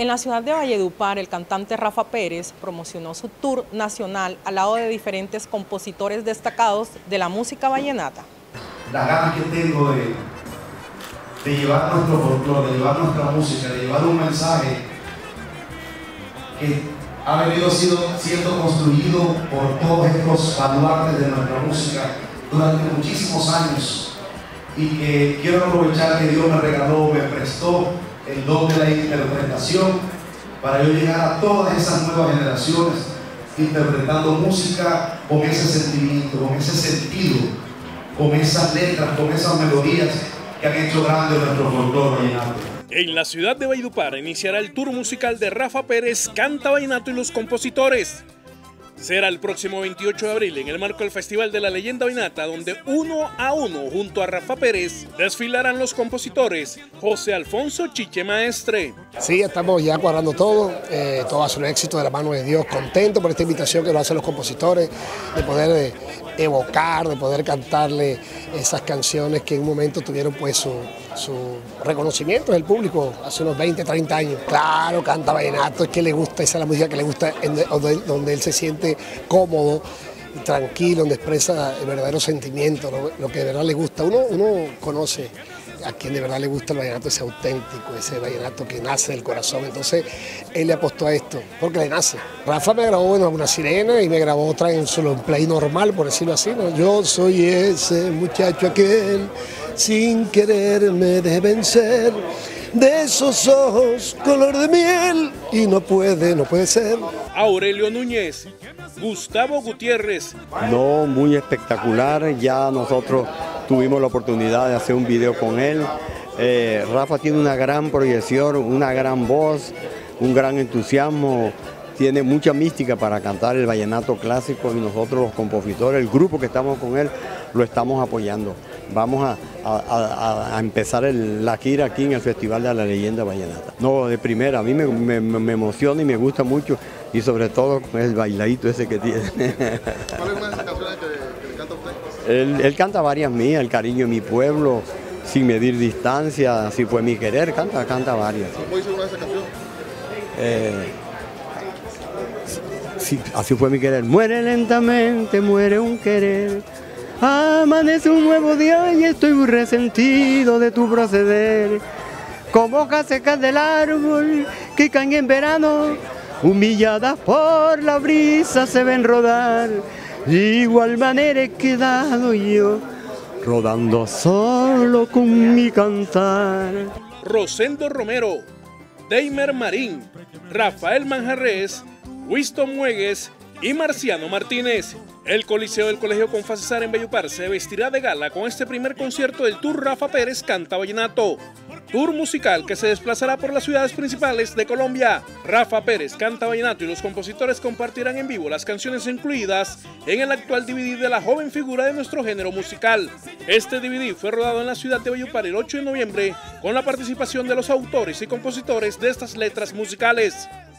En la ciudad de Valledupar, el cantante Rafa Pérez promocionó su tour nacional al lado de diferentes compositores destacados de la música vallenata. La gana que tengo de llevar nuestro folclore, de llevar nuestra música, de llevar un mensaje que ha venido siendo construido por todos estos baluartes de nuestra música durante muchísimos años, y que quiero aprovechar que Dios me regaló, me prestó el don de la interpretación para yo llegar a todas esas nuevas generaciones interpretando música con ese sentimiento, con ese sentido, con esas letras, con esas melodías que han hecho grande nuestro folclore vallenato. En la ciudad de Valledupar iniciará el tour musical de Rafa Pérez, Canta Vallenato y los compositores. Será el próximo 28 de abril en el marco del Festival de la Leyenda Vallenata, donde uno a uno junto a Rafa Pérez desfilarán los compositores José Alfonso Chiche Maestre. Sí, estamos ya cuadrando todo, todo va a ser un éxito de la mano de Dios, contento por esta invitación que nos hacen los compositores, de poder evocar, de poder cantarle esas canciones que en un momento tuvieron pues su reconocimiento del público hace unos 20, 30 años. Claro, canta vallenato, es que le gusta, esa es la música que le gusta, donde él se siente cómodo, tranquilo, donde expresa el verdadero sentimiento, lo que de verdad le gusta. Uno conoce a quien de verdad le gusta el vallenato, ese auténtico, ese vallenato que nace del corazón. Entonces él le apostó a esto, porque le nace. Rafa me grabó una sirena y me grabó otra en su long play normal, por decirlo así, ¿no? Yo soy ese muchacho aquel, sin querer me dejé vencer, de esos ojos color de miel, y no puede ser. Aurelio Núñez, Gustavo Gutiérrez. No, muy espectacular, ya nosotros tuvimos la oportunidad de hacer un video con él. Rafa tiene una gran proyección, una gran voz, un gran entusiasmo, tiene mucha mística para cantar el vallenato clásico, y nosotros los compositores, el grupo que estamos con él, lo estamos apoyando. Vamos a empezar la gira aquí en el Festival de la Leyenda Vallenata. No, de primera, a mí me emociona y me gusta mucho, y sobre todo el bailadito ese que tiene. ¿Cuál es una de esas canciones que canta usted? Él canta varias mías, El cariño de mi pueblo, Sin medir distancia, Así fue mi querer, canta varias. ¿Cómo dice una de esas canciones? Sí, así fue mi querer. Muere lentamente, muere un querer. Amanece un nuevo día y estoy muy resentido de tu proceder. Como hojas secas del árbol que caen en verano, humilladas por la brisa se ven rodar. De igual manera he quedado yo, rodando solo con mi cantar. Rosendo Romero, Deimer Marín, Rafael Manjarres, Winston Muegues y Marciano Martínez. El Coliseo del Colegio Confá Cesar en Valledupar se vestirá de gala con este primer concierto del Tour Rafa Pérez Canta Vallenato. Tour musical que se desplazará por las ciudades principales de Colombia. Rafa Pérez Canta Vallenato y los compositores compartirán en vivo las canciones incluidas en el actual DVD de la joven figura de nuestro género musical. Este DVD fue rodado en la ciudad de Valledupar el 8 de noviembre con la participación de los autores y compositores de estas letras musicales.